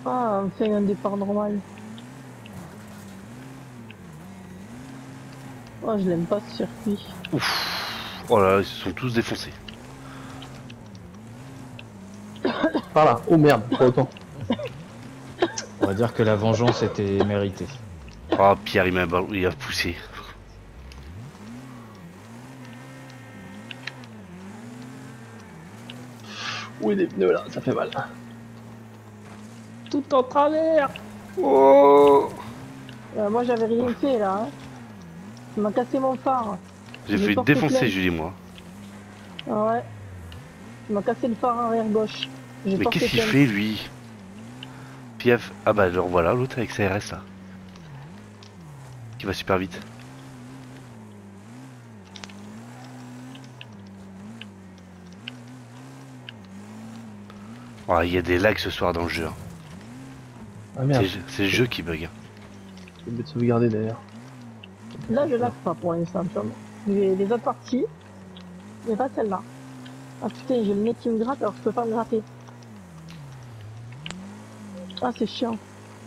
Ah, on fait un départ normal. Oh, je l'aime pas ce circuit. Ouf. Oh là là, ils se sont tous défoncés. Par là. Oh merde, pas autant. On va dire que la vengeance était méritée. Oh, Pierre, il a poussé. Oui, des pneus là, ça fait mal. Tout en travers. Oh. Moi, j'avais rien fait là. Hein. Il m'a cassé mon phare. J'ai J'ai fait porté défoncer plainte. Julie, moi. Ah ouais. Il m'a cassé le phare arrière gauche. J'ai Mais porté qu'est-ce qu'il plainte. fait, lui? Piaf. Ah bah, alors voilà, l'autre avec sa RS là. Qui va super vite. Oh, il y a des lags ce soir dans le jeu. Hein. Ah merde. C'est le jeu qui bug. Hein. J'ai oublié de sauvegarder d'ailleurs. Là, je lag pas pour l'instant. Tu vois. Les autres parties, mais pas celle-là. Ah putain, j'ai le nez qui me gratte alors que je peux pas me gratter. Ah, c'est chiant.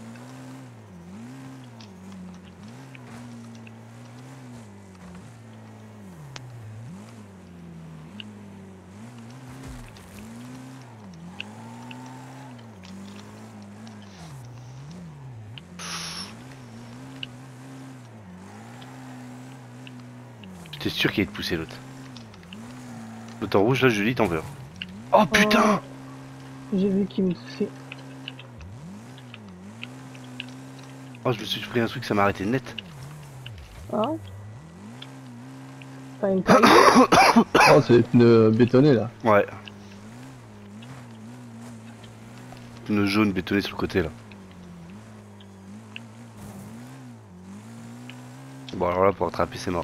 J'étais sûr qu'il allait te pousser l'autre. L'autre en rouge, là, Julie, t'en veux. Oh putain! J'ai vu qu'il me poussait. Oh, je me suis pris un truc, ça m'a arrêté net. Ah. T'as une taille. Oh, c'est des pneus bétonnés là. Ouais. Pneu jaune bétonné sur le côté là. Bon alors là pour rattraper c'est mort.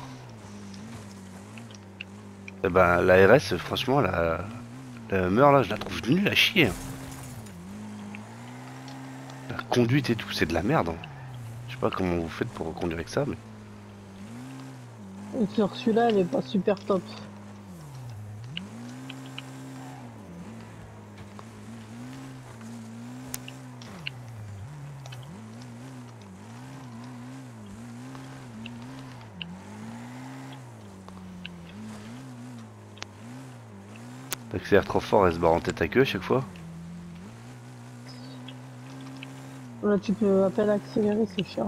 Et ben la RS franchement la meurt là je la trouve nulle à chier. Hein. La conduite et tout c'est de la merde. Hein. Je sais pas comment vous faites pour conduire avec ça mais. Et sur celui-là, elle est pas super top. T'accélères trop fort elle se barre en tête à queue à chaque fois. Là, tu peux à peine accélérer, c'est chiant.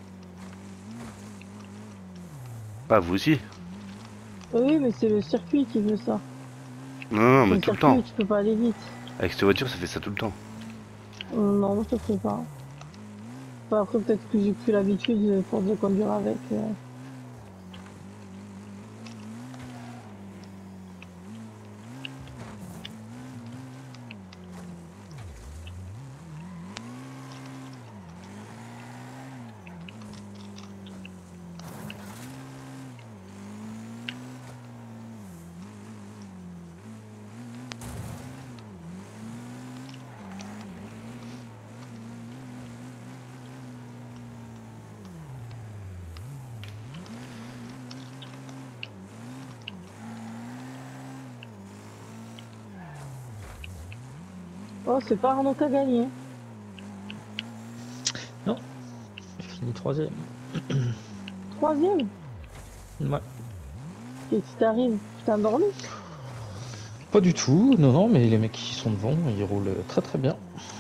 Ah vous aussi. Oui, mais c'est le circuit qui veut ça. Non mais Le tout le circuit, temps. tu peux pas aller vite. Avec cette voiture ça fait ça tout le temps. Non, moi, je te fais pas. Enfin, après, peut-être que j'ai plus l'habitude pour de conduire avec. Oh, c'est pas Arnaud qui a gagné. Non. J'ai fini troisième. Troisième. Ouais. Qu'est-ce qui t'arrive? Tu t'es endormi? Pas du tout, non, non, mais les mecs qui sont devant, ils roulent très très bien.